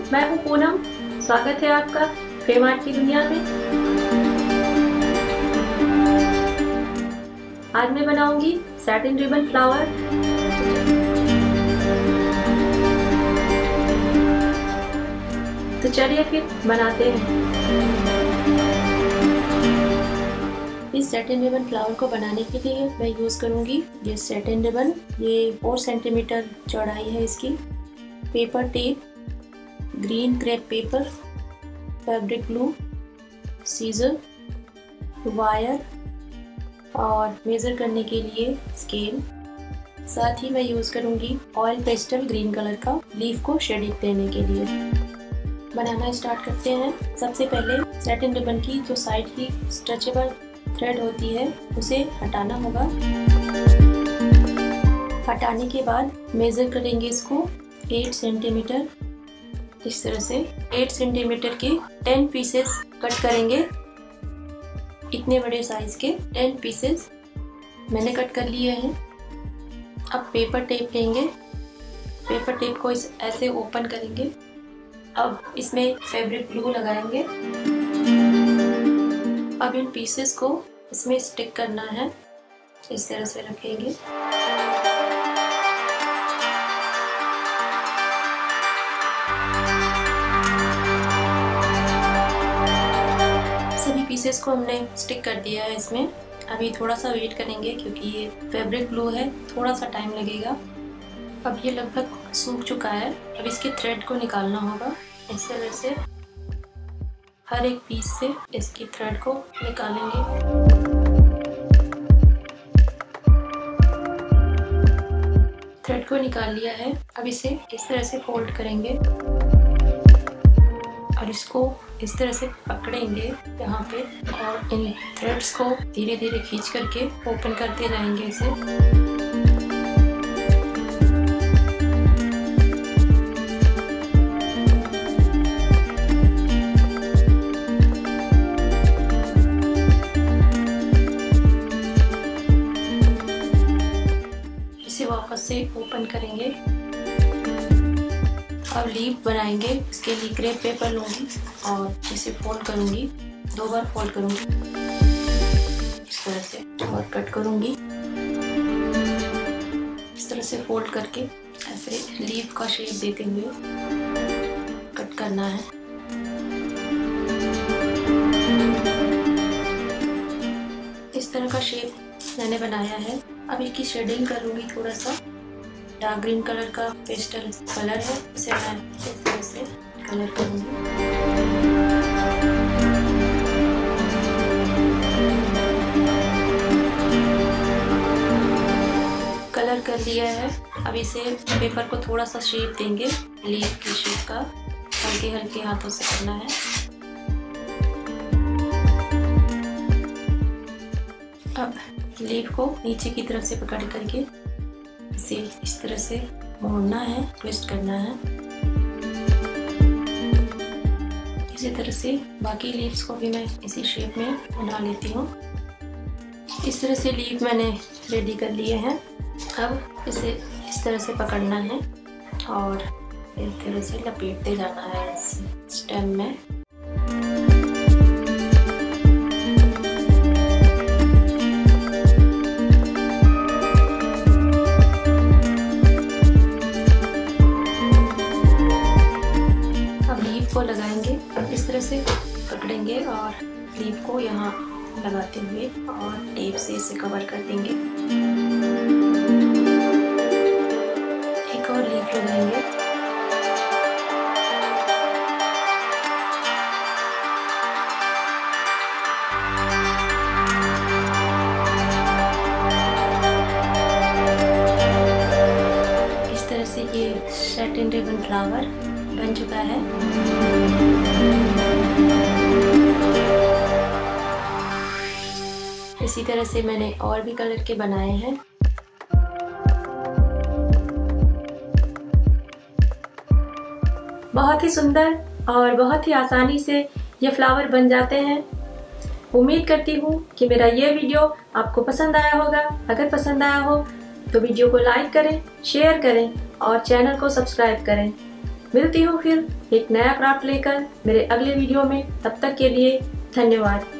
मैं हूं पूनम। स्वागत है आपका फ्रेम आर्ट की दुनिया में। आज मैं बनाऊंगी सैटिन रिबन फ्लावर। तो चलिए फिर बनाते हैं। इस सैटिन रिबन फ्लावर को बनाने के लिए मैं यूज़ करूंगी ये सैटिन रिबन। ये 4 सेंटीमीटर चौड़ाई है इसकी। Paper tape, green crepe paper, fabric glue, scissor, wire और मेज़र करने के लिए स्केल। साथ ही मैं यूज़ करूंगी ऑयल पेस्टल ग्रीन कलर का लीफ को शेडिंग देने के लिए। बनाना स्टार्ट करते हैं। सबसे पहले सैटिन रिबन की जो साइड की स्ट्रेचेबल थ्रेड होती है उसे हटाना होगा। हटाने के बाद मेज़र करेंगे इसको 8 सेंटीमीटर। इस तरह से 8 सेंटीमीटर के 10 पीसेस कट करेंगे। इतने बड़े साइज के 10 पीसेस मैंने कट कर लिए हैं। अब पेपर टेप लेंगे। पेपर टेप को ऐसे ओपन करेंगे। अब इसमें फैब्रिक ग्लू लगाएंगे। अब इन पीसेस को इसमें स्टिक करना है। इस तरह से रखेंगे। सभी पीसेस को हमने स्टिक कर दिया है इसमें। अभी थोड़ा सा वेट करेंगे क्योंकि ये फैब्रिक ग्लू है, थोड़ा सा टाइम लगेगा। अब ये लगभग सूख चुका है। अब इसके थ्रेड को निकालना होगा। इस तरह से हर एक पीस से इसकी थ्रेड को निकालेंगे। थ्रेड को निकाल लिया है। अब इसे इस तरह से फोल्ड करेंगे और इसको इस तरह से पकड़ेंगे यहाँ पे और इन थ्रेड्स को धीरे धीरे खींच करके ओपन करते जाएंगे इसे। वापस से ओपन करेंगे। अब लीफ बनाएंगे। इसके लिए क्रेप पेपर लूंगी और इसे फोल्ड करूंगी। 2 बार फोल्ड करूंगी इस तरह से और कट करूंगी। इस तरह से फोल्ड करके ऐसे लीफ का शेप देते हुए कट करना है। इस तरह का शेप मैंने बनाया है। अब इसकी शेडिंग करूंगी। थोड़ा सा डार्क ग्रीन कलर का पेस्टल कलर है, इसे मैं इस तरह से कलर करूंगी। कलर कर लिया है। अब इसे पेपर को थोड़ा सा शेप देंगे, लीफ की शेप का। हल्के हल्के हाथों से करना है। अब लीफ को नीचे की तरफ से पकड़ करके इसे इस तरह से मोड़ना है, ट्विस्ट करना है। इसी तरह से बाकी लीव्स को भी मैं इसी शेप में बना लेती हूँ। इस तरह से लीफ मैंने रेडी कर लिए हैं। अब इसे इस तरह से पकड़ना है और इस तरह से लपेटते जाना है इस स्टेम में। को लगाएंगे। इस तरह से पकड़ेंगे और लीफ को यहाँ लगाते हुए और टेप से इसे कवर कर देंगे। एक और लीफ लगाएंगे। इस तरह से ये सैटिन रिबन फ्लावर बन चुका है। इसी तरह से मैंने और भी कलर के बनाए हैं। बहुत ही सुंदर और बहुत ही आसानी से ये फ्लावर बन जाते हैं। उम्मीद करती हूँ कि मेरा ये वीडियो आपको पसंद आया होगा। अगर पसंद आया हो तो वीडियो को लाइक करें, शेयर करें और चैनल को सब्सक्राइब करें। मिलती हूँ फिर एक नया क्राफ्ट लेकर मेरे अगले वीडियो में। तब तक के लिए धन्यवाद।